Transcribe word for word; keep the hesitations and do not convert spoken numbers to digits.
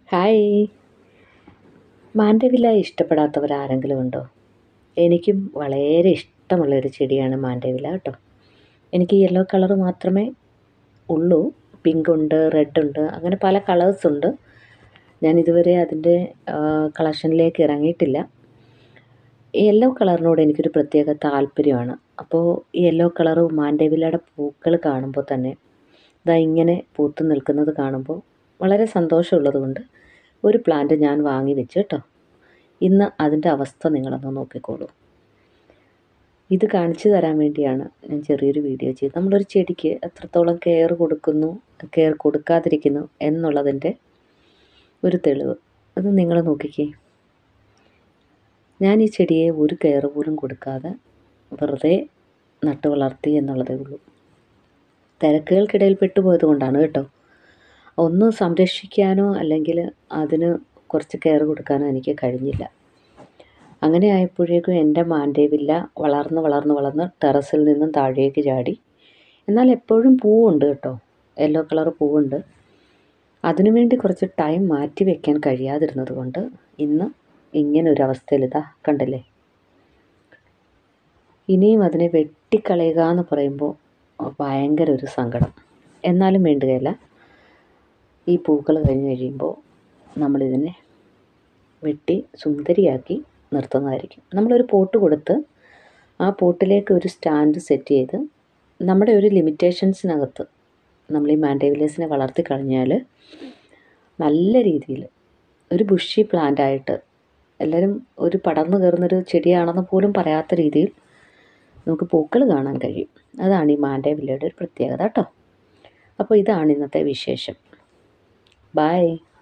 Hi. Mandevilla ഇഷ്ടപ്പെടാത്തവരാരെങ്കിലും ഉണ്ടോ? എനിക്കും വളരെ ഇഷ്ടമുള്ളൊരു ചെടിയാണ് മാൻഡവില്ല കേട്ടോ. എനിക്ക് യെല്ലോ കളർ മാത്രമേ ഉള്ളൂ. പിങ്ക് ഉണ്ട്, റെഡ് ഉണ്ട്, അങ്ങനെ പല കളേഴ്സ് ഉണ്ട്. ഞാൻ ഇതുവരെ അതിൻ്റെ കളക്ഷനിലേക്ക് ഇറങ്ങിയിട്ടില്ല. യെല്ലോ കളറിനോട് എനിക്കൊരു പ്രത്യേക താല്പര്യമാണ്. അപ്പോൾ യെല്ലോ കളർ മാൻഡവില്ലയുടെ പൂക്കൾ കാണുമ്പോൾ തന്നെ ഇതാ ഇങ്ങനെ പൂത്ത് നിൽക്കുന്നത് കാണുമ്പോൾ വളരെ സന്തോഷമുള്ളതുകൊണ്ട് ഒരു പ്ലാന്റ് ഞാൻ വാങ്ങി വെച്ച് കേട്ടോ. ഇന്ന് അതിൻ്റെ അവസ്ഥ നിങ്ങളൊന്ന് നോക്കിക്കോളൂ. ഇത് കാണിച്ചു തരാൻ വേണ്ടിയാണ് ഞാൻ ചെറിയൊരു വീഡിയോ ചെയ്തത്. നമ്മളൊരു ചെടിക്ക് എത്രത്തോളം കെയർ കൊടുക്കുന്നു, കെയർ കൊടുക്കാതിരിക്കുന്നു എന്നുള്ളതിൻ്റെ ഒരു തെളിവ്. അത് നിങ്ങൾ നോക്കിക്കേ. ഞാൻ ഈ ചെടിയെ ഒരു കെയർ പോലും കൊടുക്കാതെ വെറുതെ നട്ടു വളർത്തി എന്നുള്ളതേ ഉള്ളൂ. തിരക്കുകൾക്കിടയിൽ പെട്ടുപോയത് കൊണ്ടാണ് കേട്ടോ. ഒന്ന് സംരക്ഷിക്കാനോ അല്ലെങ്കിൽ അതിന് കുറച്ച് കെയർ കൊടുക്കാനോ എനിക്ക് കഴിഞ്ഞില്ല. അങ്ങനെ ആയപ്പോഴേക്കും എൻ്റെ മാൻഡവില്ല വളർന്ന് വളർന്ന് വളർന്ന് ടെറസിൽ നിന്നും താഴേക്ക് ചാടി. എന്നാൽ എപ്പോഴും പൂവുണ്ട് കേട്ടോ, യെല്ലോ കളർ പൂവുണ്ട്. അതിനുവേണ്ടി കുറച്ച് ടൈം മാറ്റി വയ്ക്കാൻ കഴിയാതിരുന്നത് കൊണ്ട് ഇന്ന് ഇങ്ങനൊരവസ്ഥയിൽ ഇതാ കണ്ടില്ലേ. ഇനിയും അതിനെ വെട്ടിക്കളയുക എന്ന് പറയുമ്പോൾ ഭയങ്കര ഒരു സങ്കടം. എന്നാലും വേണ്ടുകയില്ല. ഈ പൂക്കൾ കഴിഞ്ഞ് കഴിയുമ്പോൾ നമ്മളിതിനെ വെട്ടി സുന്ദരിയാക്കി നിർത്തുന്നതായിരിക്കും. നമ്മളൊരു പോട്ട് കൊടുത്ത് ആ പോട്ടിലേക്ക് ഒരു സ്റ്റാൻഡ് സെറ്റ് ചെയ്ത് നമ്മുടെ ഒരു ലിമിറ്റേഷൻസിനകത്ത് നമ്മൾ ഈ മാൻഡവില്ലസിനെ വളർത്തി കഴിഞ്ഞാൽ നല്ല രീതിയിൽ ഒരു ബുഷി പ്ലാന്റായിട്ട് എല്ലാവരും ഒരു പടർന്നു കയറുന്നൊരു ചെടിയാണെന്ന് പോലും പറയാത്ത രീതിയിൽ നമുക്ക് പൂക്കൾ കാണാൻ കഴിയും. അതാണ് ഈ മാൻഡവില്ലയുടെ ഒരു പ്രത്യേകത കേട്ടോ. അപ്പോൾ ഇതാണ് ഇന്നത്തെ വിശേഷം. Bye.